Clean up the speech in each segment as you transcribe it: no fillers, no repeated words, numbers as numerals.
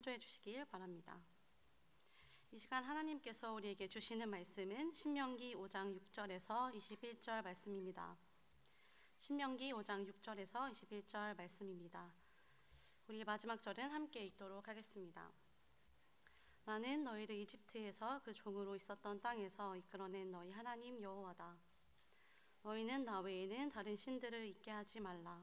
참조해 주시길 바랍니다. 이 시간 하나님께서 우리에게 주시는 말씀은 신명기 5장 6절에서 21절 말씀입니다. 신명기 5장 6절에서 21절 말씀입니다. 우리 마지막 절은 함께 읽도록 하겠습니다. 나는 너희를 이집트에서 그 종으로 있었던 땅에서 이끌어낸 너희 하나님 여호와다. 너희는 나 외에는 다른 신들을 있게 하지 말라.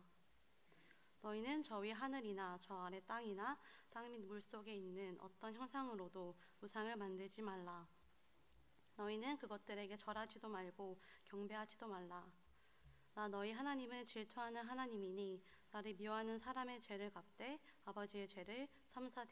너희는 저 위 하늘이나 저 아래 땅이나 땅 및 물속에 있는 어떤 형상으로도 우상을 만들지 말라. 너희는 그것들에게 절하지도 말고 경배하지도 말라. 나 너희 하나님은 질투하는 하나님이니 나를 미워하는 사람의 죄를 갚되 아버지의 죄를 3사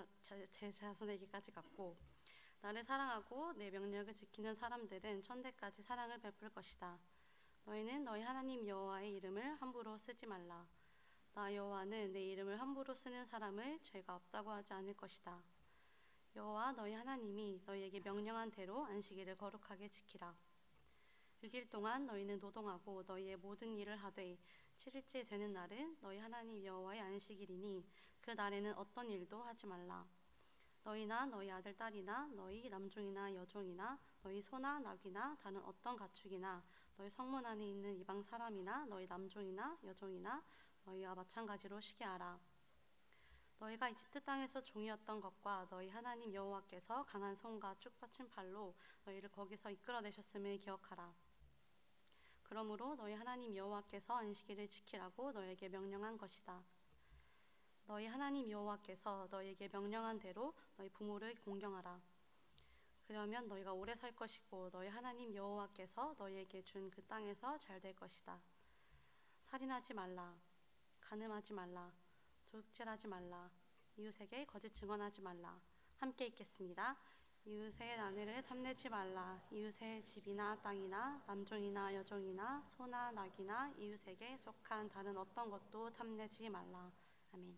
대제사장에게까지 갚고 나를 사랑하고 내 명령을 지키는 사람들은 천대까지 사랑을 베풀 것이다. 너희는 너희 하나님 여호와의 이름을 함부로 쓰지 말라. 나 여호와는 내 이름을 함부로 쓰는 사람을 죄가 없다고 하지 않을 것이다. 여호와 너희 하나님이 너희에게 명령한 대로 안식일을 거룩하게 지키라. 6일 동안 너희는 노동하고 너희의 모든 일을 하되 7일째 되는 날은 너희 하나님 여호와의 안식일이니 그 날에는 어떤 일도 하지 말라. 너희나 너희 아들 딸이나 너희 남종이나 여종이나 너희 소나 나귀나 다른 어떤 가축이나 너희 성문 안에 있는 이방 사람이나 너희 남종이나 여종이나 너희와 마찬가지로 쉬게 하라. 너희가 이집트 땅에서 종이었던 것과 너희 하나님 여호와께서 강한 손과 쭉 뻗친 팔로 너희를 거기서 이끌어내셨음을 기억하라. 그러므로 너희 하나님 여호와께서 안식일을 지키라고 너희에게 명령한 것이다. 너희 하나님 여호와께서 너희에게 명령한 대로 너희 부모를 공경하라. 그러면 너희가 오래 살 것이고 너희 하나님 여호와께서 너희에게 준 그 땅에서 잘 될 것이다. 살인하지 말라. 간음하지 말라. 도둑질하지 말라. 이웃에게 거짓 증언하지 말라. 함께 읽겠습니다. 이웃의 아내를 탐내지 말라. 이웃의 집이나 땅이나 남종이나 여종이나 소나 낙이나 이웃에게 속한 다른 어떤 것도 탐내지 말라. 아멘.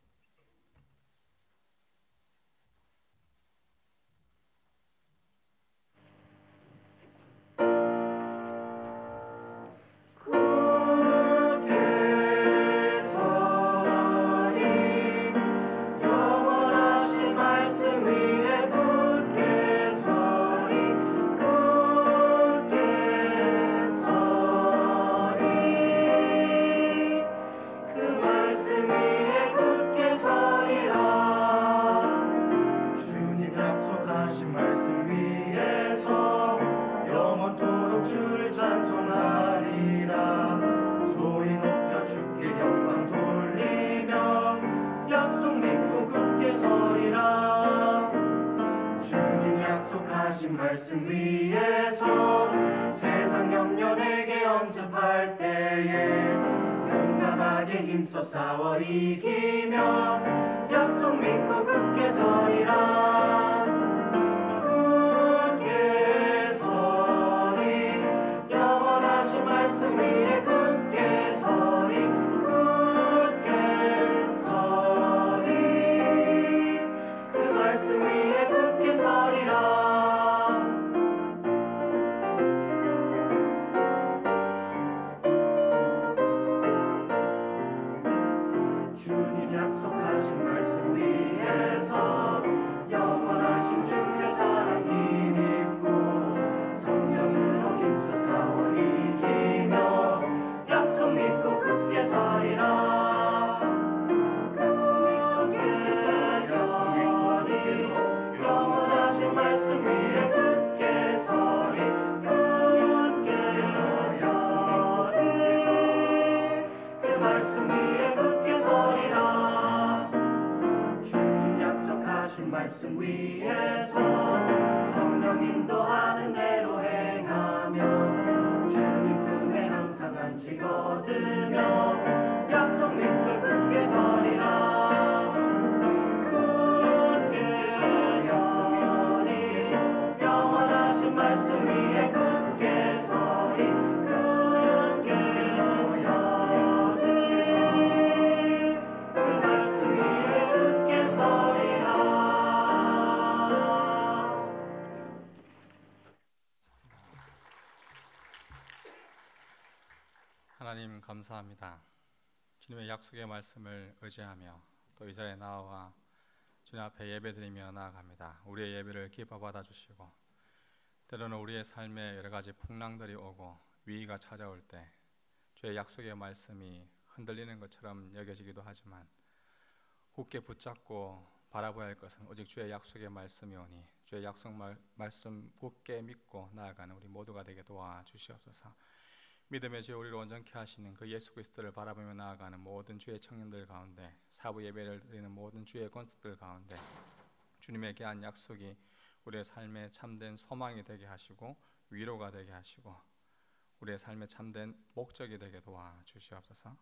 말씀 위에서 세상 영년에게 연습할 때에 용감하게 힘써 싸워 이기며 약속 믿고 굳게 서리라. 굳게 서리 영원하신 말씀 위에 굳게 서리. 굳게 서리 그 말씀 위에 굳게 서리라. 약속하신 말씀 위에서 영원하신 주의 사랑 힘입고 성령으로 힘써 싸워 이기며 약속 믿고 굳게 서리라. 굳게 서리 영원하신 말씀 위에 굳게 서리. 굳게 서리 그 말씀 위에 굳게 서리라. 하신 말씀 위에서 성령 인도하는 대로 행하며 주님 품에 항상 안식 얻으며 약속 믿고 굳게 서리라. 굳게 서리 영원하신 말씀 위에 굳게 서리. 굳게 서리 그 말씀 위에 굳게 서리라. 하나님 감사합니다. 주님의 약속의 말씀을 의지하며 또 이 자리에 나와 주님 앞에 예배드리며 나아갑니다. 우리의 예배를 기뻐 받아주시고, 때로는 우리의 삶에 여러 가지 풍랑들이 오고 위기가 찾아올 때 주의 약속의 말씀이 흔들리는 것처럼 여겨지기도 하지만, 굳게 붙잡고 바라봐야 할 것은 오직 주의 약속의 말씀이 오니 주의 약속 말씀 굳게 믿고 나아가는 우리 모두가 되게 도와주시옵소서. 믿음의 주여, 우리를 온전케 하시는 그 예수 그리스도를 바라보며 나아가는 모든 주의 청년들 가운데, 사부 예배를 드리는 모든 주의 권속들 가운데 주님의 귀한 약속이 우리의 삶에 참된 소망이 되게 하시고 위로가 되게 하시고 우리의 삶에 참된 목적이 되게 도와주시옵소서.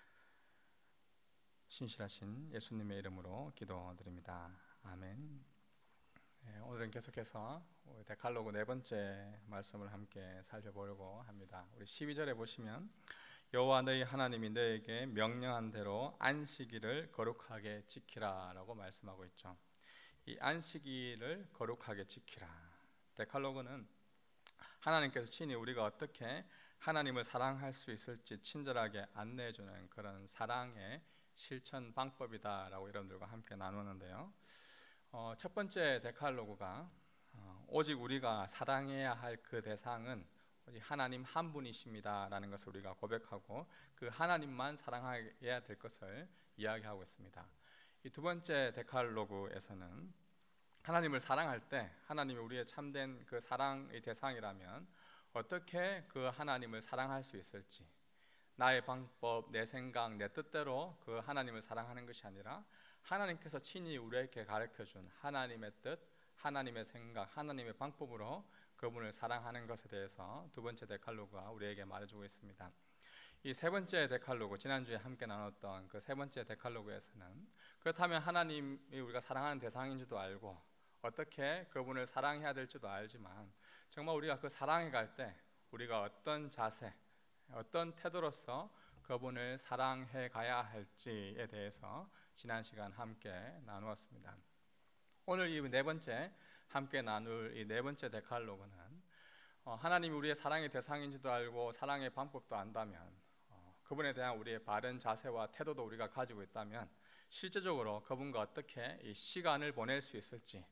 신실하신 예수님의 이름으로 기도드립니다. 아멘. 오늘은 계속해서 데칼로그 네 번째 말씀을 함께 살펴보려고 합니다. 우리 12절에 보시면, 여호와 너희 하나님이 너에게 명령한 대로 안식일을 거룩하게 지키라 라고 말씀하고 있죠. 이 안식일을 거룩하게 지키라. 데칼로그는 하나님께서 친히 우리가 어떻게 하나님을 사랑할 수 있을지 친절하게 안내해주는 그런 사랑의 실천 방법이다 라고 여러분들과 함께 나누는데요, 첫 번째 데칼로그가 오직 우리가 사랑해야 할 그 대상은 오직 하나님 한 분이십니다 라는 것을 우리가 고백하고, 그 하나님만 사랑해야 될 것을 이야기하고 있습니다. 이 두 번째 데칼로그에서는 하나님을 사랑할 때, 하나님이 우리의 참된 그 사랑의 대상이라면 어떻게 그 하나님을 사랑할 수 있을지, 나의 방법, 내 생각, 내 뜻대로 그 하나님을 사랑하는 것이 아니라 하나님께서 친히 우리에게 가르쳐준 하나님의 뜻, 하나님의 생각, 하나님의 방법으로 그분을 사랑하는 것에 대해서 두 번째 데칼로그가 우리에게 말해주고 있습니다. 이 세 번째 데칼로그, 지난주에 함께 나눴던 그 세 번째 데칼로그에서는 그렇다면 하나님이 우리가 사랑하는 대상인지도 알고 어떻게 그분을 사랑해야 될지도 알지만, 정말 우리가 그 사랑해 갈 때 우리가 어떤 자세, 어떤 태도로서 그분을 사랑해 가야 할지에 대해서 지난 시간 함께 나누었습니다. 오늘 이 네 번째 함께 나눌 이 네 번째 데칼로그는 하나님이 우리의 사랑의 대상인지도 알고 사랑의 방법도 안다면, 그분에 대한 우리의 바른 자세와 태도도 우리가 가지고 있다면 실제적으로 그분과 어떻게 이 시간을 보낼 수 있을지,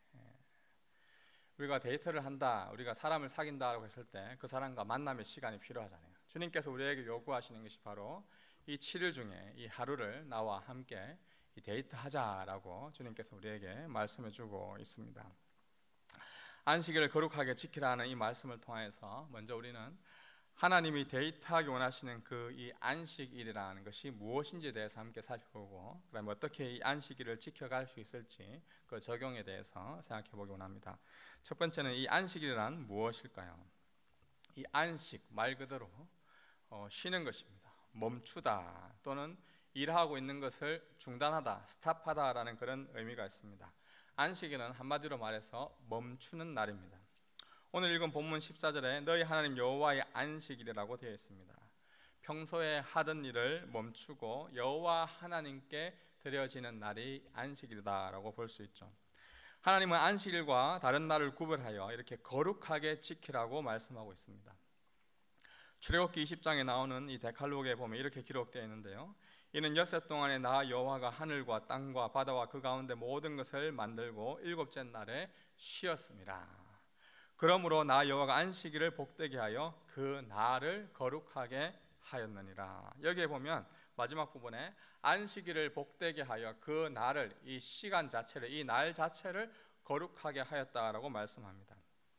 우리가 데이트를 한다, 우리가 사람을 사귄다고 했을 때 그 사람과 만남의 시간이 필요하잖아요. 주님께서 우리에게 요구하시는 것이 바로 이 7일 중에 이 하루를 나와 함께 이 데이트하자라고 주님께서 우리에게 말씀해 주고 있습니다. 안식일을 거룩하게 지키라는 이 말씀을 통해서 먼저 우리는 하나님이 데이트하기 원하시는 그 이 안식일이라는 것이 무엇인지에 대해서 함께 살펴보고, 그다음에 어떻게 이 안식일을 지켜갈 수 있을지 그 적용에 대해서 생각해 보기 원합니다. 첫 번째는 이 안식일이란 무엇일까요? 이 안식, 말 그대로 쉬는 것입니다. 멈추다 또는 일하고 있는 것을 중단하다, 스탑하다라는 그런 의미가 있습니다. 안식일은 한마디로 말해서 멈추는 날입니다. 오늘 읽은 본문 14절에 너희 하나님 여호와의 안식일이라고 되어 있습니다. 평소에 하던 일을 멈추고 여호와 하나님께 드려지는 날이 안식일이다라고 볼 수 있죠. 하나님은 안식일과 다른 날을 구별하여 이렇게 거룩하게 지키라고 말씀하고 있습니다. 출애굽기 20장에 나오는 이 데칼로그에 보면 이렇게 기록되어 있는데요, 이는 엿새 동안에 나 여호와가 하늘과 땅과 바다와 그 가운데 모든 것을 만들고 일곱째 날에 쉬었습니다. 그러므로 나 여호와가 안식일을 복되게 하여 그 날을 거룩하게 하였느니라. 여기에 보면 마지막 부분에 안식일을 복되게 하여 그 날을, 이 시간 자체를, 이 날 자체를 거룩하게 하였다라고 말씀합니다.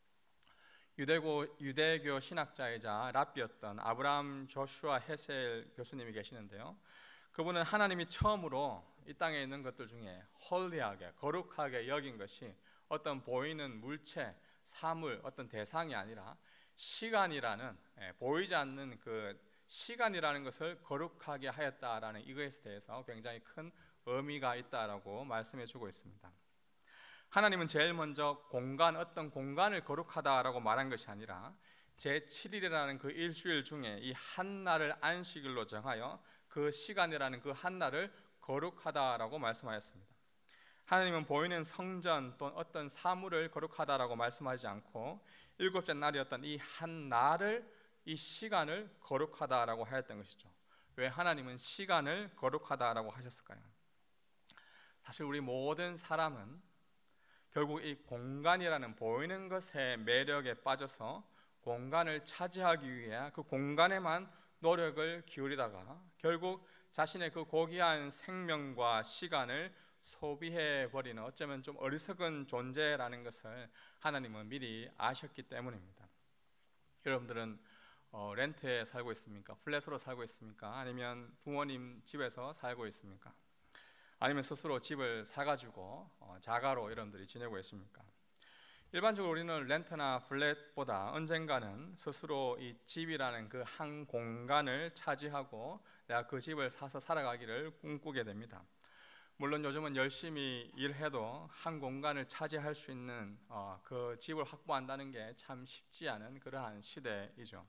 유대교 신학자이자 랍비였던 아브라함 조슈아 헤셀 교수님이 계시는데요, 그분은 하나님이 처음으로 이 땅에 있는 것들 중에 홀리하게, 거룩하게 여긴 것이 어떤 보이는 물체, 사물, 어떤 대상이 아니라 시간이라는, 보이지 않는 그 시간이라는 것을 거룩하게 하였다라는 이것에 대해서 굉장히 큰 의미가 있다라고 말씀해 주고 있습니다. 하나님은 제일 먼저 어떤 공간을 거룩하다라고 말한 것이 아니라 제7일이라는 그 일주일 중에 이 한 날을 안식일로 정하여 그 시간이라는 그 한 날을 거룩하다라고 말씀하였습니다. 하나님은 보이는 성전 또는 어떤 사물을 거룩하다라고 말씀하지 않고 일곱째 날이었던 이 한 날을, 이 시간을 거룩하다라고 하였던 것이죠. 왜 하나님은 시간을 거룩하다라고 하셨을까요? 사실 우리 모든 사람은 결국 이 공간이라는 보이는 것의 매력에 빠져서 공간을 차지하기 위해 그 공간에만 노력을 기울이다가 결국 자신의 그 고귀한 생명과 시간을 소비해 버리는 어쩌면 좀 어리석은 존재라는 것을 하나님은 미리 아셨기 때문입니다. 여러분들은 렌트에 살고 있습니까? 플랫으로 살고 있습니까? 아니면 부모님 집에서 살고 있습니까? 아니면 스스로 집을 사가지고 자가로 여러분들이 지내고 있습니까? 일반적으로 우리는 렌트나 플랫보다 언젠가는 스스로 이 집이라는 그 한 공간을 차지하고 내가 그 집을 사서 살아가기를 꿈꾸게 됩니다. 물론 요즘은 열심히 일해도 한 공간을 차지할 수 있는 그 집을 확보한다는 게 참 쉽지 않은 그러한 시대이죠.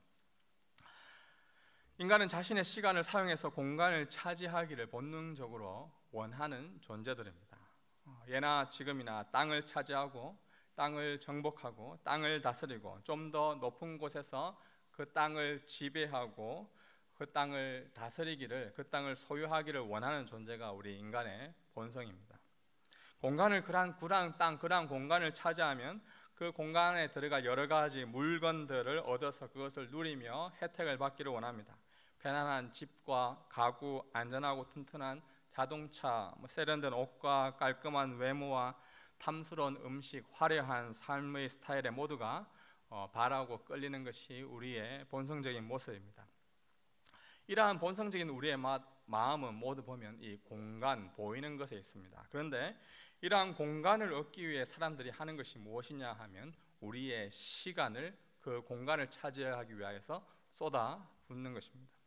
인간은 자신의 시간을 사용해서 공간을 차지하기를 본능적으로 원하는 존재들입니다. 예나 지금이나 땅을 차지하고 땅을 정복하고 땅을 다스리고 좀 더 높은 곳에서 그 땅을 지배하고 그 땅을 다스리기를, 그 땅을 소유하기를 원하는 존재가 우리 인간의 본성입니다. 공간을 그러한 땅, 그러한 공간을 차지하면 그 공간에 들어갈 여러 가지 물건들을 얻어서 그것을 누리며 혜택을 받기를 원합니다. 편안한 집과 가구, 안전하고 튼튼한 자동차, 세련된 옷과 깔끔한 외모와 탐스러운 음식, 화려한 삶의 스타일에 모두가 바라고 끌리는 것이 우리의 본성적인 모습입니다. 이러한 본성적인 우리의 마음은 모두 보면 이 공간, 보이는 것에 있습니다. 그런데 이러한 공간을 얻기 위해 사람들이 하는 것이 무엇이냐 하면 우리의 시간을 그 공간을 차지하기 위해서 쏟아붓는 것입니다.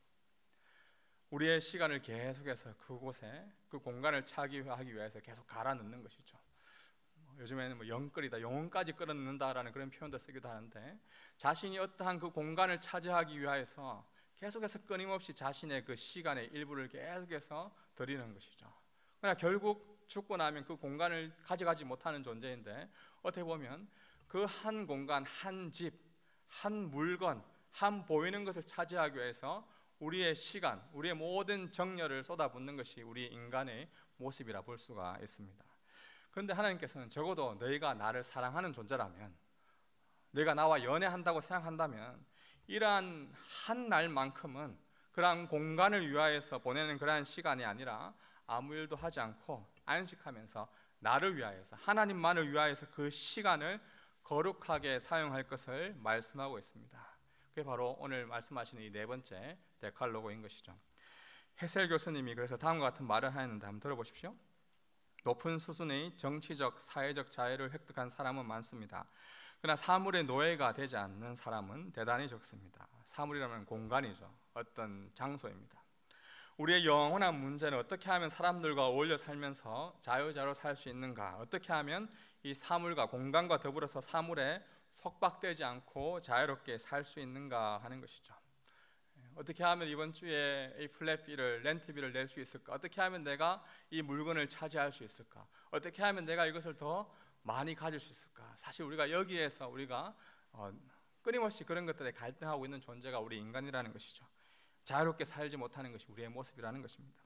우리의 시간을 계속해서 그곳에 그 공간을 차지하기 위해서 계속 갈아 넣는 것이죠. 요즘에는 영끌이다, 영혼까지 끌어넣는다라는 그런 표현도 쓰기도 하는데, 자신이 어떠한 그 공간을 차지하기 위해서 계속해서 끊임없이 자신의 그 시간의 일부를 계속해서 드리는 것이죠. 그러나 결국 죽고 나면 그 공간을 가져가지 못하는 존재인데, 어떻게 보면 그 한 공간, 한 집, 한 물건, 한 보이는 것을 차지하기 위해서 우리의 시간, 우리의 모든 정열을 쏟아붓는 것이 우리 인간의 모습이라 볼 수가 있습니다. 그런데 하나님께서는 적어도 너희가 나를 사랑하는 존재라면, 너희가 나와 연애한다고 생각한다면 이러한 한 날만큼은 그러한 공간을 위하여서 보내는 그러한 시간이 아니라 아무 일도 하지 않고 안식하면서 나를 위하여서, 하나님만을 위하여서 그 시간을 거룩하게 사용할 것을 말씀하고 있습니다. 그게 바로 오늘 말씀하시는 이 네 번째 데칼로고인 것이죠. 헤셀 교수님이 그래서 다음과 같은 말을 하였는데 한번 들어보십시오. 높은 수준의 정치적, 사회적 자유를 획득한 사람은 많습니다. 그러나 사물의 노예가 되지 않는 사람은 대단히 적습니다. 사물이라면 공간이죠. 어떤 장소입니다. 우리의 영원한 문제는 어떻게 하면 사람들과 어울려 살면서 자유자로 살 수 있는가, 어떻게 하면 이 사물과 공간과 더불어서 사물에 속박되지 않고 자유롭게 살 수 있는가 하는 것이죠. 어떻게 하면 이번 주에 이 플랫비를, 렌트비를 낼 수 있을까? 어떻게 하면 내가 이 물건을 차지할 수 있을까? 어떻게 하면 내가 이것을 더 많이 가질 수 있을까? 사실 우리가 여기에서 우리가 끊임없이 그런 것들에 갈등하고 있는 존재가 우리 인간이라는 것이죠. 자유롭게 살지 못하는 것이 우리의 모습이라는 것입니다.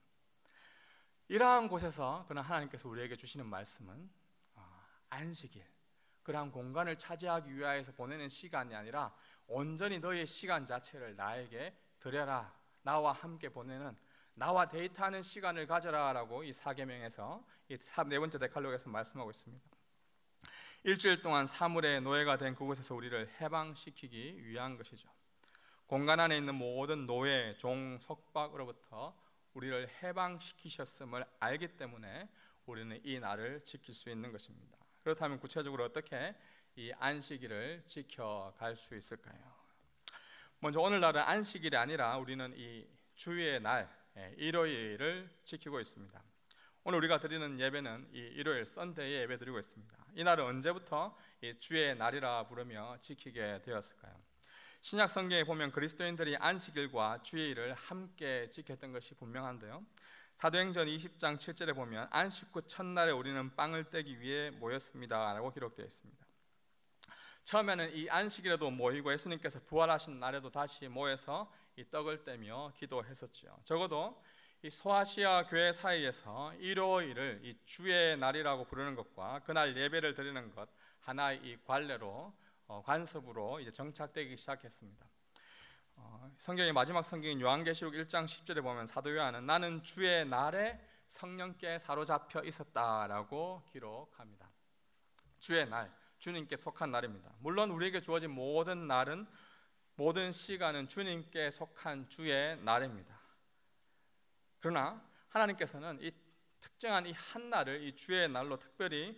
이러한 곳에서 그러나 하나님께서 우리에게 주시는 말씀은 안식일, 그러한 공간을 차지하기 위하여서 보내는 시간이 아니라 온전히 너의 시간 자체를 나에게 드려라, 나와 함께 보내는, 나와 데이트하는 시간을 가져라라고 이 사계명에서, 이 네 번째 데칼로그에서 말씀하고 있습니다. 일주일 동안 사물의 노예가 된 그곳에서 우리를 해방시키기 위한 것이죠. 공간 안에 있는 모든 노예, 종, 속박으로부터 우리를 해방시키셨음을 알기 때문에 우리는 이 날을 지킬 수 있는 것입니다. 그렇다면 구체적으로 어떻게 이 안식일을 지켜갈 수 있을까요? 먼저 오늘날은 안식일이 아니라 우리는 이 주의 날, 일요일을 지키고 있습니다. 오늘 우리가 드리는 예배는 이 일요일 썬데이에 예배 드리고 있습니다. 이 날은 언제부터 이 주의 날이라 부르며 지키게 되었을까요? 신약 성경에 보면 그리스도인들이 안식일과 주일을 함께 지켰던 것이 분명한데요. 사도행전 20장 7절에 보면 안식 후 첫날에 우리는 빵을 떼기 위해 모였습니다 라고 기록되어 있습니다. 처음에는 이 안식일에도 모이고 예수님께서 부활하신 날에도 다시 모여서 이 떡을 떼며 기도했었죠. 적어도 이 소아시아 교회 사이에서 일요일을 이 주의 날이라고 부르는 것과 그날 예배를 드리는 것 하나의 이 관례로 관습으로 이제 정착되기 시작했습니다. 성경의 마지막 성경인 요한계시록 1장 10절에 보면 사도 요한은 나는 주의 날에 성령께 사로잡혀 있었다라고 기록합니다. 주의 날, 주님께 속한 날입니다. 물론 우리에게 주어진 모든 날은, 모든 시간은 주님께 속한 주의 날입니다. 그러나 하나님께서는 이 특정한 이 한 날을 이 주의 날로 특별히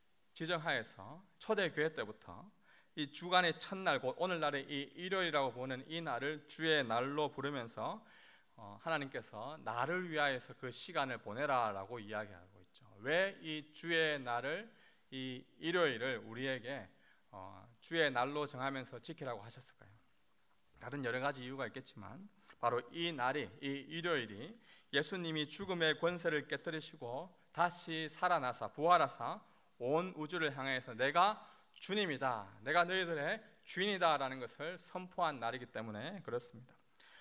지정하여서 초대교회 때부터 이 주간의 첫날, 곧 오늘날의 이 일요일이라고 보는 이 날을 주의 날로 부르면서 하나님께서 나를 위하여서 그 시간을 보내라라고 이야기하고 있죠. 왜 이 주의 날을, 이 일요일을 우리에게 주의 날로 정하면서 지키라고 하셨을까요? 다른 여러 가지 이유가 있겠지만 바로 이 날이, 이 일요일이 예수님이 죽음의 권세를 깨뜨리시고 다시 살아나사 부활하사 온 우주를 향해서 내가 주님이다, 내가 너희들의 주인이다 라는 것을 선포한 날이기 때문에 그렇습니다.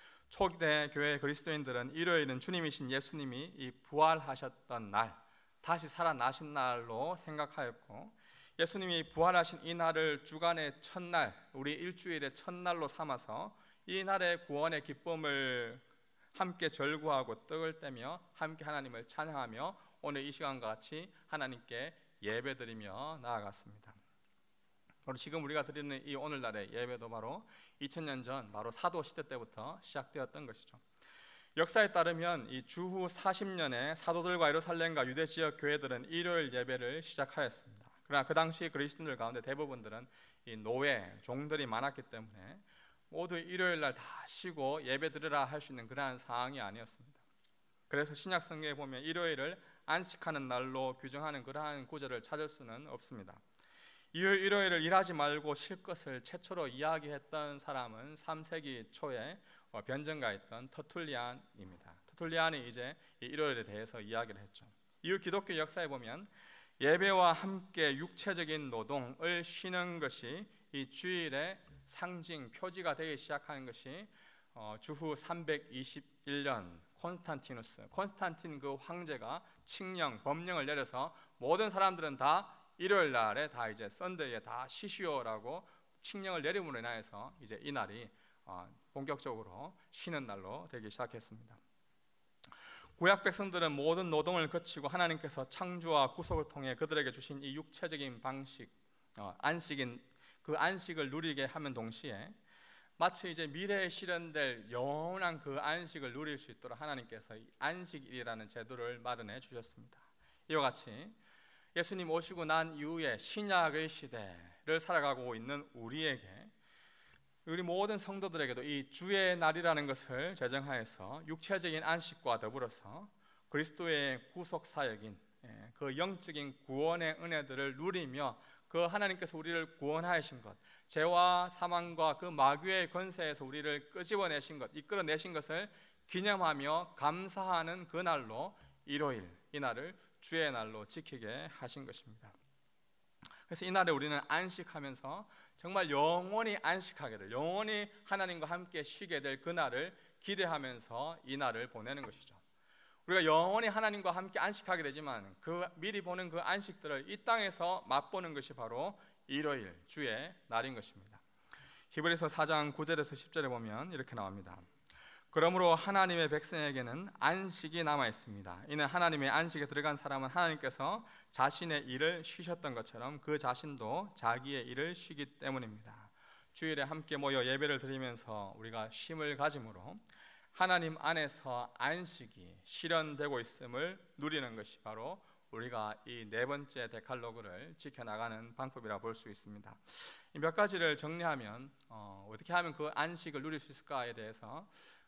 초대 교회 그리스도인들은 일요일은 주님이신 예수님이 이 부활하셨던 날, 다시 살아나신 날로 생각하였고, 예수님이 부활하신 이 날을 주간의 첫날, 우리 일주일의 첫날로 삼아서 이 날의 구원의 기쁨을 함께 절구하고 떡을 떼며 함께 하나님을 찬양하며 오늘 이 시간과 같이 하나님께 예배드리며 나아갔습니다. 바로 지금 우리가 드리는 이 오늘날의 예배도 바로 2000년 전 바로 사도 시대 때부터 시작되었던 것이죠. 역사에 따르면 이 주후 40년에 사도들과 예루살렘과 유대 지역 교회들은 일요일 예배를 시작하였습니다. 그러나 그 당시 그리스도인들 가운데 대부분들은 이 노예, 종들이 많았기 때문에 모두 일요일 날 다 쉬고 예배드리라 할 수 있는 그러한 상황이 아니었습니다. 그래서 신약 성경에 보면 일요일을 안식하는 날로 규정하는 그러한 구절을 찾을 수는 없습니다. 일요일을 일하지 말고 쉴 것을 최초로 이야기했던 사람은 3세기 초에 변증가였던 터툴리안입니다. 터툴리안이 이제 일요일에 대해서 이야기를 했죠. 이후 기독교 역사에 보면 예배와 함께 육체적인 노동을 쉬는 것이 이 주일의 상징, 표지가 되기 시작하는 것이 주후 321년 콘스탄틴 그 황제가 칙령, 법령을 내려서 모든 사람들은 다 일요일 날에 다 이제 썬데이에 다 쉬시오라고 칙령을 내림으로 인하여서 이제 이 날이 본격적으로 쉬는 날로 되기 시작했습니다. 구약 백성들은 모든 노동을 거치고 하나님께서 창조와 구속을 통해 그들에게 주신 이 육체적인 방식, 안식인 그 안식을 누리게 하면 동시에 마치 이제 미래에 실현될 영원한 그 안식을 누릴 수 있도록 하나님께서 이 안식일이라는 제도를 마련해 주셨습니다. 이와 같이 예수님 오시고 난 이후에 신약의 시대를 살아가고 있는 우리에게, 우리 모든 성도들에게도 이 주의 날이라는 것을 제정하여서 육체적인 안식과 더불어서 그리스도의 구속 사역인 그 영적인 구원의 은혜들을 누리며 그 하나님께서 우리를 구원하신 것, 죄와 사망과 그 마귀의 권세에서 우리를 끄집어내신 것, 이끌어내신 것을 기념하며 감사하는 그 날로 일요일, 이 날을 주의 날로 지키게 하신 것입니다. 그래서 이 날에 우리는 안식하면서 정말 영원히 안식하게 될, 영원히 하나님과 함께 쉬게 될 그 날을 기대하면서 이 날을 보내는 것이죠. 우리가 영원히 하나님과 함께 안식하게 되지만 그 미리 보는 그 안식들을 이 땅에서 맛보는 것이 바로 일요일, 주의 날인 것입니다. 히브리서 4장 9절에서 10절에 보면 이렇게 나옵니다. 그러므로 하나님의 백성에게는 안식이 남아 있습니다. 이는 하나님의 안식에 들어간 사람은 하나님께서 자신의 일을 쉬셨던 것처럼 그 자신도 자기의 일을 쉬기 때문입니다. 주일에 함께 모여 예배를 드리면서 우리가 쉼을 가짐으로 하나님 안에서 안식이 실현되고 있음을 누리는 것이 바로 우리가 이 네 번째 데칼로그를 지켜나가는 방법이라 볼 수 있습니다. 이 몇 가지를 정리하면 어떻게 하면 그 안식을 누릴 수 있을까에 대해서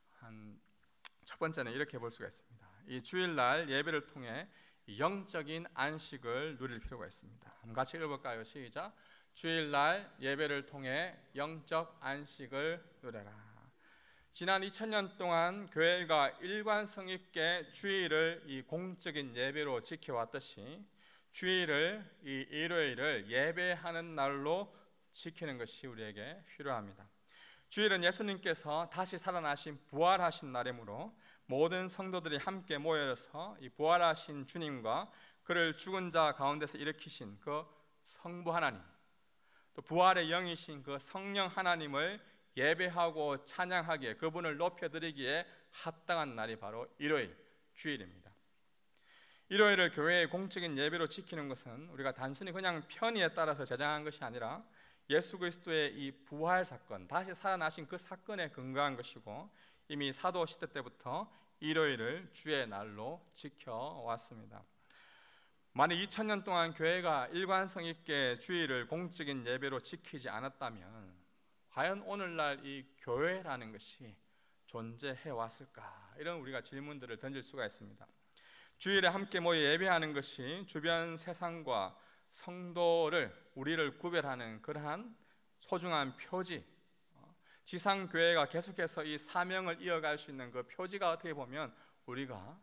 첫 번째는 이렇게 볼 수가 있습니다. 이 주일날 예배를 통해 영적인 안식을 누릴 필요가 있습니다. 한번 같이 읽어볼까요? 시작. 주일날 예배를 통해 영적 안식을 누려라. 지난 2000년 동안 교회가 일관성 있게 주일을 이 공적인 예배로 지켜왔듯이 주일을, 이 일요일을 예배하는 날로 지키는 것이 우리에게 필요합니다. 주일은 예수님께서 다시 살아나신 부활하신 날이므로 모든 성도들이 함께 모여서 이 부활하신 주님과 그를 죽은 자 가운데서 일으키신 그 성부 하나님, 또 부활의 영이신 그 성령 하나님을 예배하고 찬양하기에, 그분을 높여드리기에 합당한 날이 바로 일요일, 주일입니다. 일요일을 교회의 공적인 예배로 지키는 것은 우리가 단순히 그냥 편의에 따라서 제정한 것이 아니라 예수 그리스도의 이 부활 사건, 다시 살아나신 그 사건에 근거한 것이고, 이미 사도 시대 때부터 일요일을 주의 날로 지켜왔습니다. 만약 2000년 동안 교회가 일관성 있게 주일을 공적인 예배로 지키지 않았다면 과연 오늘날 이 교회라는 것이 존재해 왔을까? 이런 우리가 질문들을 던질 수가 있습니다. 주일에 함께 모여 예배하는 것이 주변 세상과 성도를, 우리를 구별하는 그러한 소중한 표지, 지상교회가 계속해서 이 사명을 이어갈 수 있는 그 표지가 어떻게 보면 우리가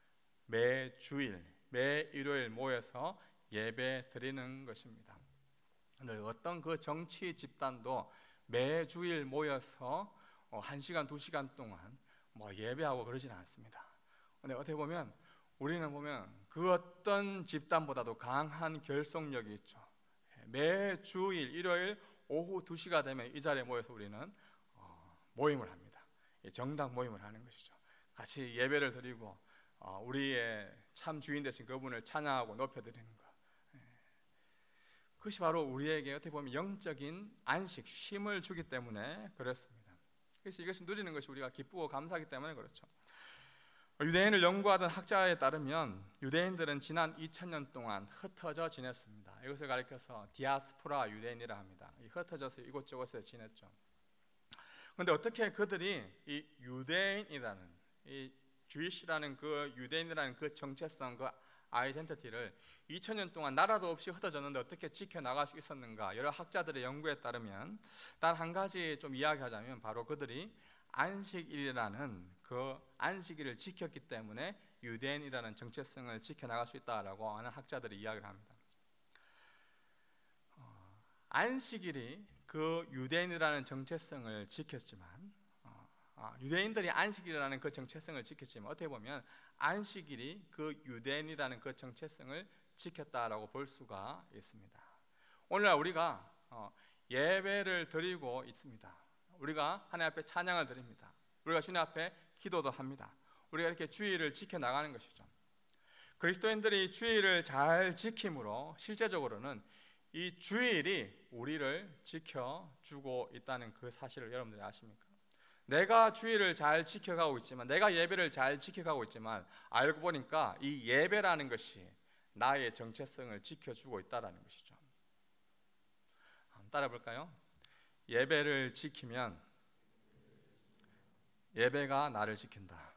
매 주일, 매 일요일 모여서 예배 드리는 것입니다. 오늘 어떤 그 정치 집단도 매 주일 모여서 1시간, 2시간 동안 예배하고 그러지는 않습니다. 근데 어떻게 보면 우리는 그 어떤 집단보다도 강한 결속력이 있죠. 매 주일 일요일 오후 2시가 되면 이 자리에 모여서 우리는 모임을 합니다. 정당 모임을 하는 것이죠. 같이 예배를 드리고 우리의 참 주인 되신 그분을 찬양하고 높여드리는 것, 그것이 바로 우리에게 어떻게 보면 영적인 안식, 쉼을 주기 때문에 그렇습니다. 그래서 이것을 누리는 것이 우리가 기쁘고 감사하기 때문에 그렇죠. 유대인을 연구하던 학자에 따르면 유대인들은 지난 2000년 동안 흩어져 지냈습니다. 이것을 가리켜서 디아스포라 유대인이라 합니다. 흩어져서 이곳저곳에 지냈죠. 그런데 어떻게 그들이 이 유대인이라는, 이 주이시라는 그 유대인이라는 그 정체성, 그 아이덴티티를 2000년 동안 나라도 없이 흩어졌는데 어떻게 지켜나갈 수 있었는가? 여러 학자들의 연구에 따르면 단 한 가지 좀 이야기하자면 바로 그들이 안식일이라는 그 안식일을 지켰기 때문에 유대인이라는 정체성을 지켜나갈 수 있다라고 하는 학자들이 이야기를 합니다. 안식일이 그 유대인이라는 정체성을 지켰지만, 유대인들이 안식일이라는 그 정체성을 지켰지만 어떻게 보면 안식일이 그 유대인이라는 그 정체성을 지켰다라고 볼 수가 있습니다. 오늘날 우리가 예배를 드리고 있습니다. 우리가 하나님 앞에 찬양을 드립니다. 우리가 주님 앞에 기도도 합니다. 우리가 이렇게 주일을 지켜나가는 것이죠. 그리스도인들이 주일을 잘 지킴으로 실제적으로는 이 주일이 우리를 지켜주고 있다는 그 사실을 여러분들이 아십니까? 내가 주일을 잘 지켜가고 있지만, 내가 예배를 잘 지켜가고 있지만 알고 보니까 이 예배라는 것이 나의 정체성을 지켜주고 있다는 것이죠. 한번 따라 볼까요? 예배를 지키면 예배가 나를 지킨다.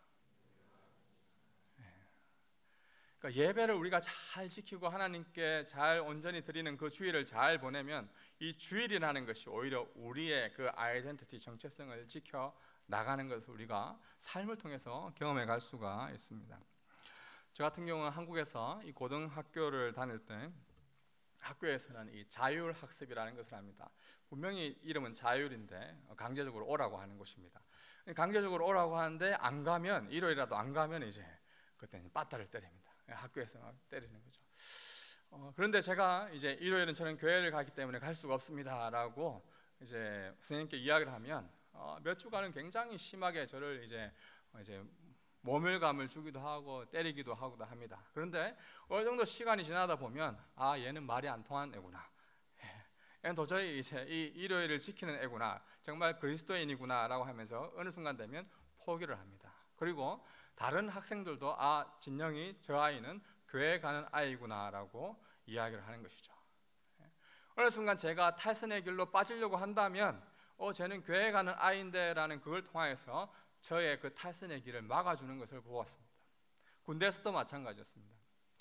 그러니까 예배를 우리가 잘 지키고 하나님께 잘 온전히 드리는 그 주일을 잘 보내면 이 주일이라는 것이 오히려 우리의 그 아이덴티티, 정체성을 지켜 나가는 것을 우리가 삶을 통해서 경험해 갈 수가 있습니다. 저 같은 경우는 한국에서 이 고등학교를 다닐 때 학교에서는 이 자율학습이라는 것을 합니다. 분명히 이름은 자율인데 강제적으로 오라고 하는 곳입니다. 강제적으로 오라고 하는데 안 가면, 일요일이라도 안 가면 이제 그때는 빠따를 때립니다. 학교에서 막 때리는 거죠. 그런데 제가 이제 일요일은 저는 교회를 가기 때문에 갈 수가 없습니다라고 이제 선생님께 이야기를 하면 몇 주간은 굉장히 심하게 저를 이제 모멸감을 주기도 하고 때리기도 하고도 합니다. 그런데 어느 정도 시간이 지나다 보면 얘는 말이 안 통하는 애구나. 얘는 도저히 이제 이 일요일을 지키는 애구나. 정말 그리스도인이구나라고 하면서 어느 순간 되면 포기를 합니다. 그리고 다른 학생들도 진영이, 저 아이는 교회 가는 아이구나라고 이야기를 하는 것이죠. 어느 순간 제가 탈선의 길로 빠지려고 한다면 쟤는 교회 가는 아이인데라는 그걸 통해서 저의 그 탈선의 길을 막아주는 것을 보았습니다. 군대에서도 마찬가지였습니다.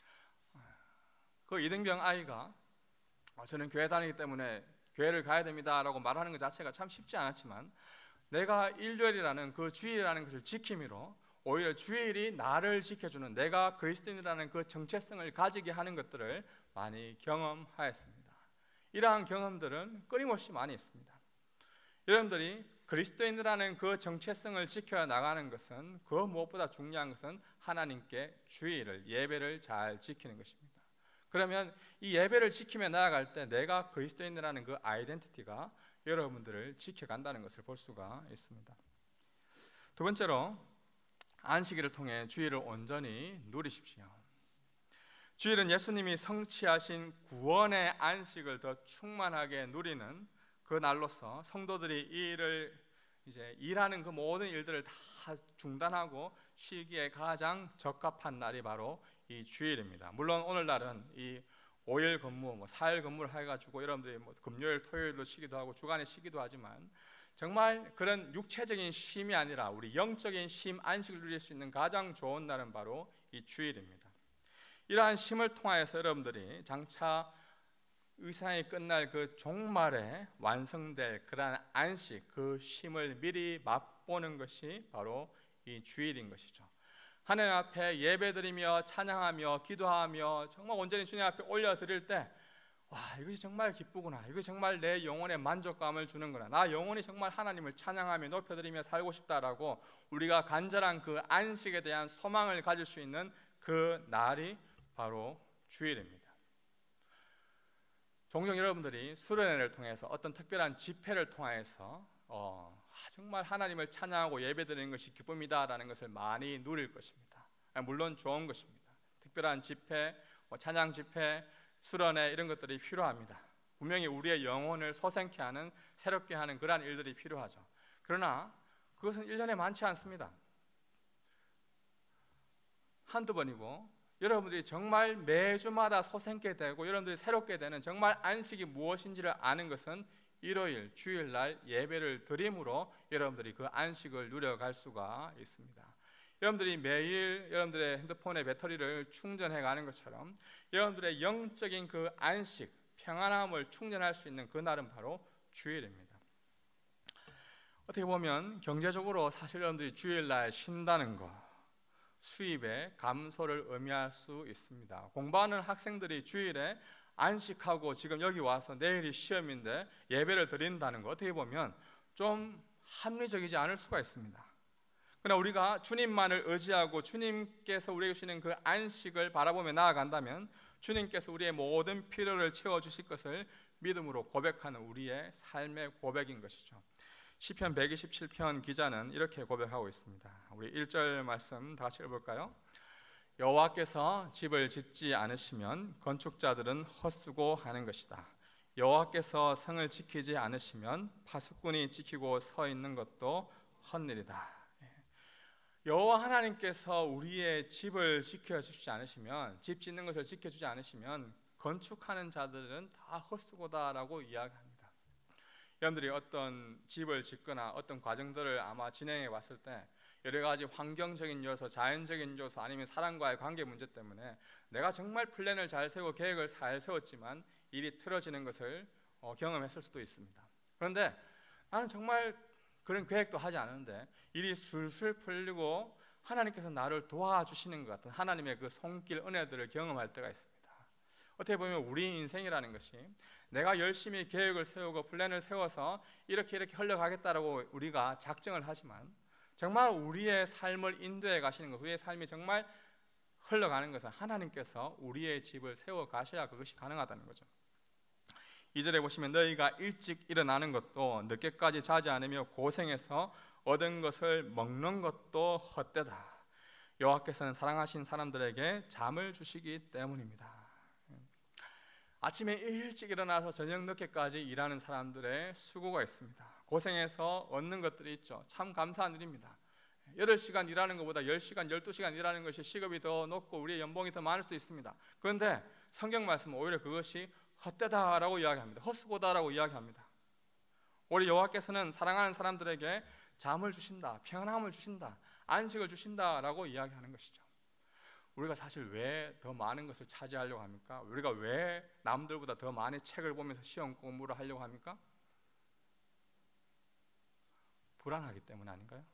그 이등병 아이가 저는 교회 다니기 때문에 교회를 가야 됩니다라고 말하는 것 자체가 참 쉽지 않았지만, 내가 일요일이라는 그 주일이라는 것을 지킴으로 오히려 주일이 나를 지켜주는, 내가 그리스도인이라는 그 정체성을 가지게 하는 것들을 많이 경험하였습니다. 이러한 경험들은 끊임없이 많이 있습니다. 여러분들이 그리스도인이라는 그 정체성을 지켜 나가는 것은 그 무엇보다 중요한 것은 하나님께 주의를, 예배를 잘 지키는 것입니다. 그러면 이 예배를 지키며 나아갈 때 내가 그리스도인이라는 그 아이덴티티가 여러분들을 지켜간다는 것을 볼 수가 있습니다. 두 번째로, 안식일을 통해 주일을 온전히 누리십시오. 주일은 예수님이 성취하신 구원의 안식을 더 충만하게 누리는 그 날로서 성도들이 이 일을 이제 일하는 그 모든 일들을 다 중단하고 쉬기에 가장 적합한 날이 바로 이 주일입니다. 물론 오늘날은 이 5일 근무, 4일 근무를 해가지고 여러분들이 금요일, 토요일로 쉬기도 하고 주간에 쉬기도 하지만 정말 그런 육체적인 쉼이 아니라 우리 영적인 쉼, 안식을 누릴 수 있는 가장 좋은 날은 바로 이 주일입니다. 이러한 쉼을 통하여서 여러분들이 장차 의상이 끝날 그 종말에 완성될 그러한 안식, 그 쉼을 미리 맛보는 것이 바로 이 주일인 것이죠. 하나님 앞에 예배드리며 찬양하며 기도하며 정말 온전히 주님 앞에 올려드릴 때, 와, 이것이 정말 기쁘구나, 이것이 정말 내 영혼에 만족감을 주는구나, 나 영혼이 정말 하나님을 찬양하며 높여드리며 살고 싶다라고 우리가 간절한 그 안식에 대한 소망을 가질 수 있는 그 날이 바로 주일입니다. 종종 여러분들이 수련회를 통해서 어떤 특별한 집회를 통해서 정말 하나님을 찬양하고 예배드리는 것이 기쁨이다라는 것을 많이 누릴 것입니다. 물론 좋은 것입니다. 특별한 집회, 찬양 집회, 수련회 이런 것들이 필요합니다. 분명히 우리의 영혼을 소생케 하는, 새롭게 하는 그러한 일들이 필요하죠. 그러나 그것은 1년에 많지 않습니다. 한두 번이고, 여러분들이 정말 매주마다 소생케 되고 여러분들이 새롭게 되는 정말 안식이 무엇인지를 아는 것은 일요일, 주일날 예배를 드림으로 여러분들이 그 안식을 누려갈 수가 있습니다. 여러분들이 매일 여러분들의 핸드폰의 배터리를 충전해 가는 것처럼 여러분들의 영적인 그 안식, 평안함을 충전할 수 있는 그날은 바로 주일입니다. 어떻게 보면 경제적으로 사실 여러분들이 주일날 쉰다는 것, 수입의 감소를 의미할 수 있습니다. 공부하는 학생들이 주일에 안식하고 지금 여기 와서 내일이 시험인데 예배를 드린다는 것, 어떻게 보면 좀 합리적이지 않을 수가 있습니다. 그러나 우리가 주님만을 의지하고 주님께서 우리에게 주시는 그 안식을 바라보며 나아간다면 주님께서 우리의 모든 필요를 채워주실 것을 믿음으로 고백하는 우리의 삶의 고백인 것이죠. 시편 127편 기자는 이렇게 고백하고 있습니다. 우리 1절 말씀 다 같이 읽어볼까요? 여호와께서 집을 짓지 않으시면 건축자들은 헛수고 하는 것이다. 여호와께서 성을 지키지 않으시면 파수꾼이 지키고 서 있는 것도 헛일이다. 여호와 하나님께서 우리의 집을 지켜주지 않으시면, 집 짓는 것을 지켜주지 않으시면 건축하는 자들은 다 헛수고다라고 이야기합니다. 여러분들이 어떤 집을 짓거나 어떤 과정들을 아마 진행해 왔을 때 여러 가지 환경적인 요소, 자연적인 요소, 아니면 사람과의 관계 문제 때문에 내가 정말 플랜을 잘 세우고 계획을 잘 세웠지만 일이 틀어지는 것을 경험했을 수도 있습니다. 그런데 나는 정말 그런 계획도 하지 않았는데 일이 술술 풀리고 하나님께서 나를 도와주시는 것 같은 하나님의 그 손길, 은혜들을 경험할 때가 있습니다. 어떻게 보면 우리 인생이라는 것이 내가 열심히 계획을 세우고 플랜을 세워서 이렇게 흘러가겠다라고 우리가 작정을 하지만 정말 우리의 삶을 인도해 가시는 것, 우리의 삶이 정말 흘러가는 것은 하나님께서 우리의 집을 세워 가셔야 그것이 가능하다는 거죠. 2절에 보시면 너희가 일찍 일어나는 것도 늦게까지 자지 않으며 고생해서 얻은 것을 먹는 것도 헛되다. 여호와께서는 사랑하신 사람들에게 잠을 주시기 때문입니다. 아침에 일찍 일어나서 저녁 늦게까지 일하는 사람들의 수고가 있습니다. 고생해서 얻는 것들이 있죠. 참 감사한 일입니다. 8시간 일하는 것보다 10시간, 12시간 일하는 것이 시급이 더 높고 우리의 연봉이 더 많을 수도 있습니다. 그런데 성경 말씀은 오히려 그것이 헛되다라고 이야기합니다. 헛수고다라고 이야기합니다. 우리 여호와께서는 사랑하는 사람들에게 잠을 주신다, 평안함을 주신다, 안식을 주신다라고 이야기하는 것이죠. 우리가 사실 왜 더 많은 것을 차지하려고 합니까? 우리가 왜 남들보다 더 많이 책을 보면서 시험 공부를 하려고 합니까? 불안하기 때문 아닌가요?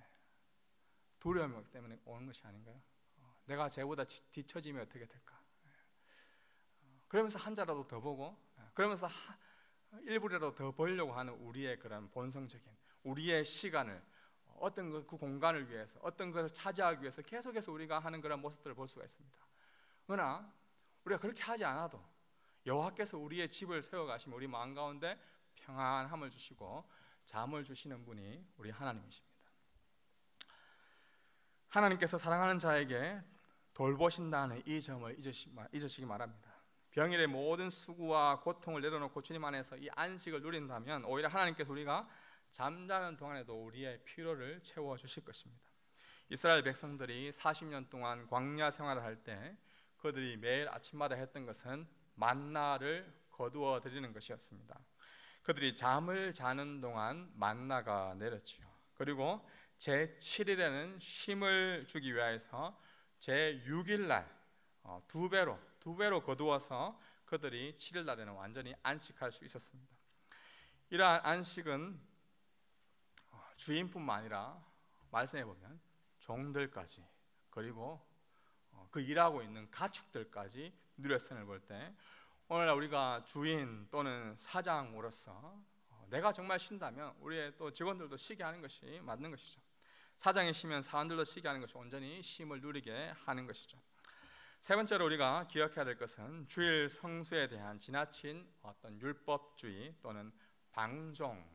두려움 때문에 오는 것이 아닌가요? 내가 쟤보다 뒤처지면 어떻게 될까? 그러면서 한 자라도 더 보고, 그러면서 일부라도 더 벌려고 하는 우리의 그런 본성적인, 우리의 시간을 어떤 그 공간을 위해서, 어떤 것을 차지하기 위해서 계속해서 우리가 하는 그런 모습들을 볼 수가 있습니다. 그러나 우리가 그렇게 하지 않아도 여호와께서 우리의 집을 세워가시면 우리 마음 가운데 평안함을 주시고 잠을 주시는 분이 우리 하나님이십니다. 하나님께서 사랑하는 자에게 돌보신다는 이 점을 잊으시기 바랍니다. 병일의 모든 수고와 고통을 내려놓고 주님 안에서 이 안식을 누린다면 오히려 하나님께서 우리가 잠자는 동안에도 우리의 필요를 채워주실 것입니다. 이스라엘 백성들이 40년 동안 광야 생활을 할 때 그들이 매일 아침마다 했던 것은 만나를 거두어 드리는 것이었습니다. 그들이 잠을 자는 동안 만나가 내렸지요. 그리고 제7일에는 쉼을 주기 위해서 제6일날 두 배로 거두어서 그들이 7일날에는 완전히 안식할 수 있었습니다. 이러한 안식은 주인뿐만 아니라 말씀해 보면 종들까지, 그리고 그 일하고 있는 가축들까지 누렸음을 볼 때 오늘날 우리가 주인 또는 사장으로서 내가 정말 쉰다면 우리의 또 직원들도 쉬게 하는 것이 맞는 것이죠. 사장이 쉬면 사원들도 쉬게 하는 것이 온전히 쉼을 누리게 하는 것이죠. 세 번째로 우리가 기억해야 될 것은 주일 성수에 대한 지나친 어떤 율법주의 또는 방종,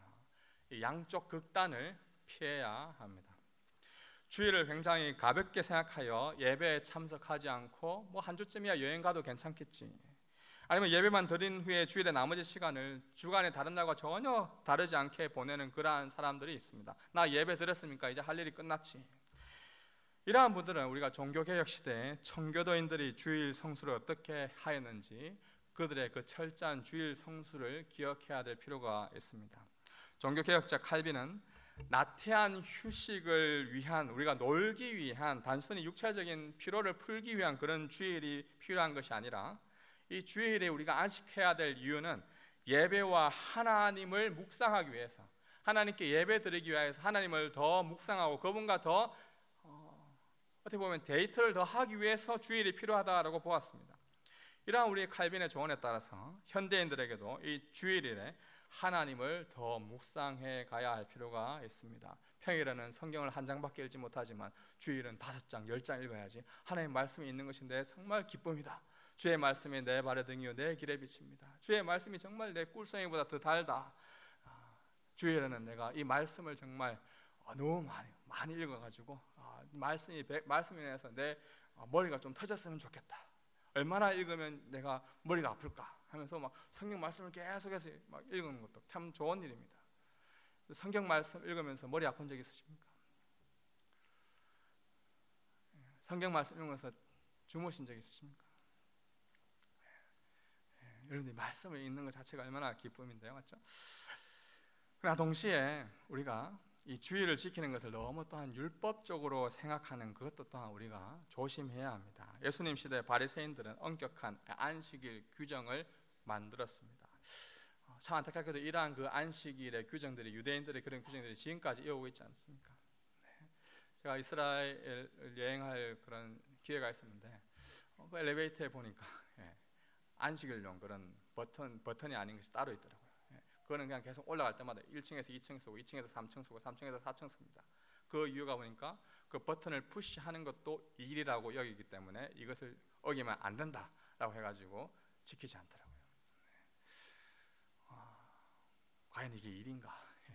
양쪽 극단을 피해야 합니다. 주일을 굉장히 가볍게 생각하여 예배에 참석하지 않고 뭐 한 주쯤이야 여행 가도 괜찮겠지, 아니면 예배만 드린 후에 주일의 나머지 시간을 주간의 다른 날과 전혀 다르지 않게 보내는 그러한 사람들이 있습니다. 나 예배 드렸으니까 이제 할 일이 끝났지. 이러한 분들은 우리가 종교개혁 시대에 청교도인들이 주일 성수를 어떻게 하였는지 그들의 그 철저한 주일 성수를 기억해야 될 필요가 있습니다. 종교개혁자 칼빈은 나태한 휴식을 위한, 우리가 놀기 위한, 단순히 육체적인 피로를 풀기 위한 그런 주일이 필요한 것이 아니라 이 주일에 우리가 안식해야 될 이유는 예배와 하나님을 묵상하기 위해서, 하나님께 예배 드리기 위해서 하나님을 더 묵상하고 그분과 더 어떻게 보면 데이트를 더 하기 위해서 주일이 필요하다라고 보았습니다. 이러한 우리의 칼빈의 조언에 따라서 현대인들에게도 이 주일에 하나님을 더 묵상해 가야 할 필요가 있습니다. 평일에는 성경을 한 장밖에 읽지 못하지만 주일은 5장, 10장 읽어야지. 하나님의 말씀이 있는 것이 내 정말 기쁨이다. 주의 말씀이 내 발의 등이요 내 길에 빛입니다. 주의 말씀이 정말 내 꿀송이보다 더 달다. 주일에는 내가 이 말씀을 정말 너무 많이 읽어가지고 말씀에 인해서 내 머리가 좀 터졌으면 좋겠다. 얼마나 읽으면 내가 머리가 아플까 하면서 막 성경 말씀을 계속해서 막 읽는 것도 참 좋은 일입니다. 성경 말씀 읽으면서 머리 아픈 적 있으십니까? 성경 말씀 읽으면서 주무신 적 있으십니까? 여러분들 말씀을 읽는 것 자체가 얼마나 기쁨인데요, 맞죠? 그러나 동시에 우리가 이 주일을 지키는 것을 너무 또한 율법적으로 생각하는 그것도 또한 우리가 조심해야 합니다. 예수님 시대 바리새인들은 엄격한 안식일 규정을 만들었습니다. 참 안타깝게도 이러한 그 안식일의 규정들이, 유대인들의 그런 규정들이 지금까지 이어오고 있지 않습니까? 제가 이스라엘 여행할 그런 기회가 있었는데 그 엘리베이터에 보니까 안식일용 그런 버튼이 아닌 것이 따로 있더라고요. 그거는 그냥 계속 올라갈 때마다 1층에서 2층 쓰고 2층에서 3층 쓰고 3층에서 4층 씁니다. 그 이유가 보니까 그 버튼을 푸시하는 것도 일이라고 여기기 때문에 이것을 어기면 안 된다라고 해가지고 지키지 않더라고요. 과연 이게 일인가?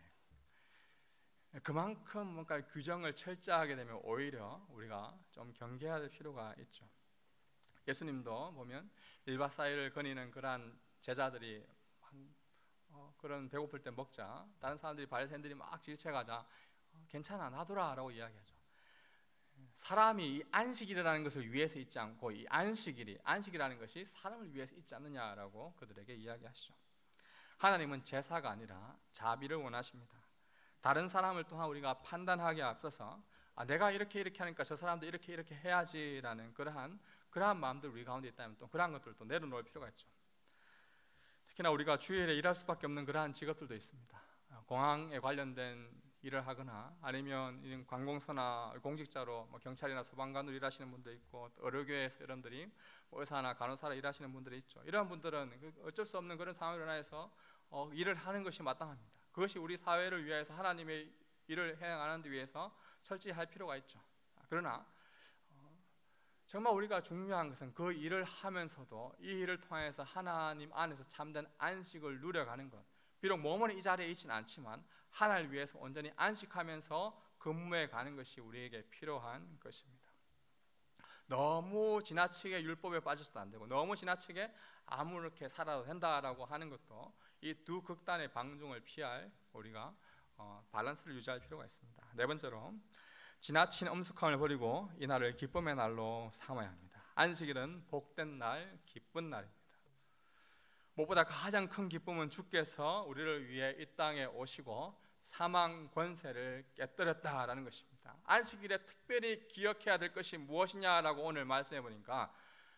그만큼 뭔가 규정을 철저하게 되면 오히려 우리가 좀 경계해야 될 필요가 있죠. 예수님도 보면 1박 4일을 거니는 그러한 제자들이 그런 배고플 때 먹자, 다른 사람들이 바리새인들이 막 질책하자 괜찮아 놔두라 라고 이야기하죠. 사람이 이 안식일이라는 것을 위해서 있지 않고 이 안식이라는 것이 사람을 위해서 있지 않느냐라고 그들에게 이야기하시죠. 하나님은 제사가 아니라 자비를 원하십니다. 다른 사람을 또한 우리가 판단하기에 앞서서 내가 이렇게 하니까 저 사람도 이렇게 해야지라는 그러한 마음들 우리 가운데 있다면 또 그러한 것들을 또 내려놓을 필요가 있죠. 특히나 우리가 주일에 일할 수밖에 없는 그러한 직업들도 있습니다. 공항에 관련된 일을 하거나 아니면 이런 관공서나 공직자로 경찰이나 소방관으로 일하시는 분도 있고, 또 의료교회에서 여러분들이 의사나 간호사로 일하시는 분들이 있죠. 이러한 분들은 어쩔 수 없는 그런 상황으로 인해서 일을 하는 것이 마땅합니다. 그것이 우리 사회를 위해서 하나님의 일을 행하는 데 위해서 철저히 할 필요가 있죠. 그러나 정말 우리가 중요한 것은 그 일을 하면서도 이 일을 통해서 하나님 안에서 참된 안식을 누려가는 것. 비록 몸은 이 자리에 있지는 않지만 하나님을 위해서 온전히 안식하면서 근무해 가는 것이 우리에게 필요한 것입니다. 너무 지나치게 율법에 빠져서도 안 되고 너무 지나치게 아무렇게 살아도 된다라고 하는 것도 이 두 극단의 방중을 피할 우리가 밸런스를 유지할 필요가 있습니다. 네 번째로 지나친 엄숙함을 버리고 이 날을 기쁨의 날로 삼아야 합니다. 안식일은 복된 날, 기쁜 날입니다. 무엇보다 가장 큰 기쁨은 주께서 우리를 위해 이 땅에 오시고 사망 권세를 깨뜨렸다라는 것입니다. 안식일에 특별히 기억해야 될 것이 무엇이냐라고 오늘 말씀해 보니까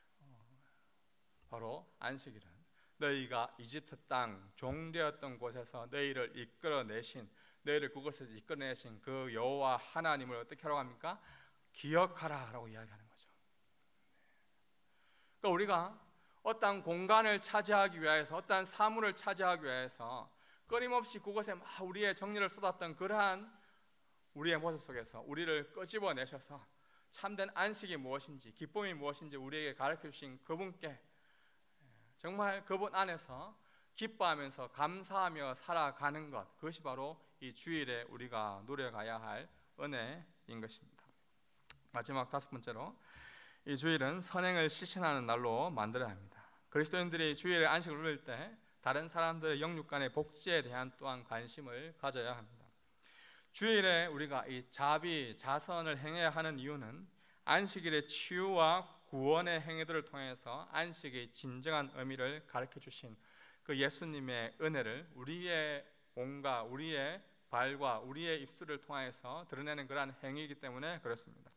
바로 안식일은 너희가 이집트 땅 종되었던 곳에서 너희를 이끌어내신, 너희를 그곳에서 이끌어내신 그 여호와 하나님을 어떻게 하라고 합니까? 기억하라라고 이야기하는 거죠. 그러니까 우리가 어떤 공간을 차지하기 위해서, 어떤 사물을 차지하기 위해서 끊임없이 그곳에 막 우리의 정리를 쏟았던 그러한 우리의 모습 속에서 우리를 끄집어내셔서 참된 안식이 무엇인지, 기쁨이 무엇인지 우리에게 가르쳐 주신 그분께 정말 그분 안에서 기뻐하면서 감사하며 살아가는 것, 그것이 바로 이 주일에 우리가 누려가야 할 은혜인 것입니다. 마지막 다섯 번째로 이 주일은 선행을 실천하는 날로 만들어야 합니다. 그리스도인들이 주일에 안식을 누릴 때 다른 사람들의 영육 간의 복지에 대한 또한 관심을 가져야 합니다. 주일에 우리가 이 자비, 자선을 행해야 하는 이유는 안식일의 치유와 구원의 행위들을 통해서 안식의 진정한 의미를 가르쳐 주신 그 예수님의 은혜를 우리의 몸과 우리의 발과 우리의 입술을 통해서 드러내는 그러한 행위이기 때문에 그렇습니다.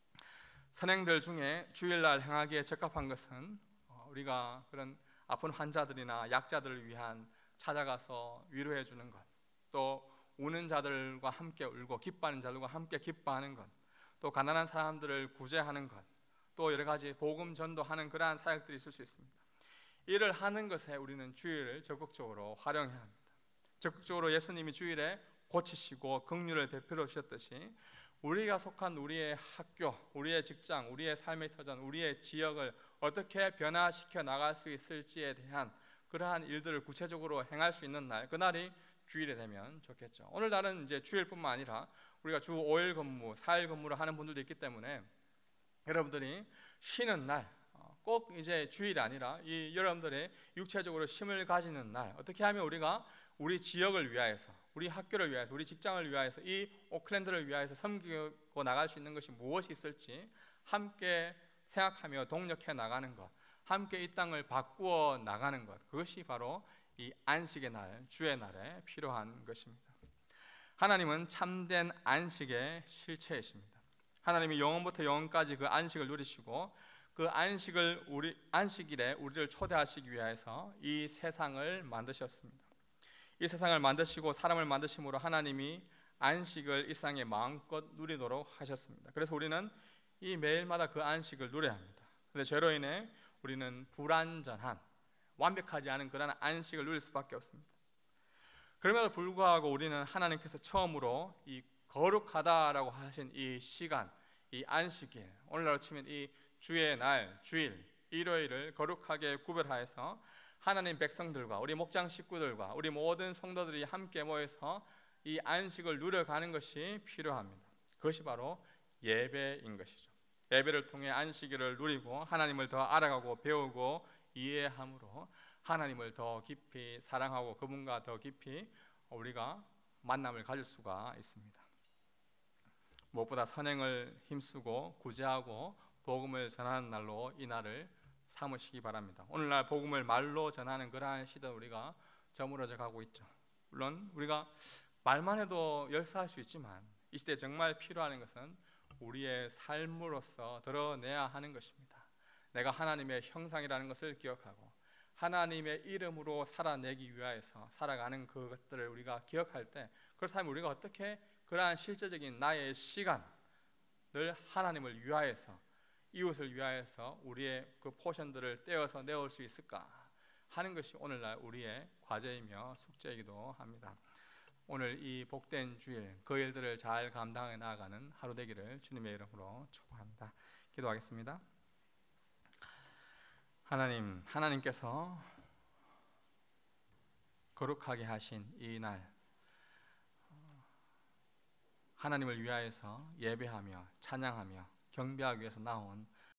선행들 중에 주일날 행하기에 적합한 것은 우리가 그런 아픈 환자들이나 약자들을 위한 찾아가서 위로해 주는 것, 또 우는 자들과 함께 울고 기뻐하는 자들과 함께 기뻐하는 것, 또 가난한 사람들을 구제하는 것, 또 여러 가지 복음 전도하는 그러한 사역들이 있을 수 있습니다. 이를 하는 것에 우리는 주일을 적극적으로 활용해야 합니다. 적극적으로 예수님이 주일에 고치시고 긍휼을 베풀어 주셨듯이 우리가 속한 우리의 학교, 우리의 직장, 우리의 삶의 터전, 우리의 지역을 어떻게 변화시켜 나갈 수 있을지에 대한 그러한 일들을 구체적으로 행할 수 있는 날, 그날이 주일이 되면 좋겠죠. 오늘날은 이제 주일뿐만 아니라 우리가 주 5일 근무, 4일 근무를 하는 분들도 있기 때문에 여러분들이 쉬는 날, 꼭 이제 주일이 아니라 이 여러분들의 육체적으로 힘을 가지는 날, 어떻게 하면 우리가 우리 지역을 위하여서, 우리 학교를 위하여서, 우리 직장을 위하여서, 이 오클랜드를 위하여서 섬기고 나갈 수 있는 것이 무엇이 있을지 함께 생각하며 동력해 나가는 것, 함께 이 땅을 바꾸어 나가는 것, 그것이 바로 이 안식의 날, 주의 날에 필요한 것입니다. 하나님은 참된 안식의 실체이십니다. 하나님이 영원부터 영원까지 그 안식을 누리시고 그 안식일에 우리를 초대하시기 위해서 이 세상을 만드셨습니다. 이 세상을 만드시고 사람을 만드심으로 하나님이 안식을 이 세상에 마음껏 누리도록 하셨습니다. 그래서 우리는 이 매일마다 그 안식을 누려야 합니다. 그런데 죄로 인해 우리는 불완전한, 완벽하지 않은 그런 안식을 누릴 수밖에 없습니다. 그럼에도 불구하고 우리는 하나님께서 처음으로 이 거룩하다라고 하신 이 시간, 이 안식일, 오늘날로 치면 이 주의 날, 주일, 일요일을 거룩하게 구별하여서 하나님 백성들과 우리 목장 식구들과 우리 모든 성도들이 함께 모여서 이 안식을 누려가는 것이 필요합니다. 그것이 바로 예배인 것이죠. 예배를 통해 안식일을 누리고 하나님을 더 알아가고 배우고 이해함으로 하나님을 더 깊이 사랑하고 그분과 더 깊이 우리가 만남을 가질 수가 있습니다. 무엇보다 선행을 힘쓰고 구제하고 복음을 전하는 날로 이 날을 삼으시기 바랍니다. 오늘날 복음을 말로 전하는 그러한 시대 우리가 저물어져 가고 있죠. 물론 우리가 말만 해도 역사할 수 있지만 이 시대에 정말 필요한 것은 우리의 삶으로서 드러내야 하는 것입니다. 내가 하나님의 형상이라는 것을 기억하고 하나님의 이름으로 살아내기 위하여서 살아가는 그것들을 우리가 기억할 때, 그렇다면 우리가 어떻게 그러한 실제적인 나의 시간을 하나님을 위하여서, 이웃을 위하여서 우리의 그 포션들을 떼어서 내올 수 있을까 하는 것이 오늘날 우리의 과제이며 숙제이기도 합니다. 오늘 이 복된 주일 그 일들을 잘 감당해 나아가는 하루 되기를 주님의 이름으로 축복합니다. 기도하겠습니다. 하나님께서 거룩하게 하신 이 날, 하나님을 위하여서 예배하며 찬양하며 경배하기 위해서 나온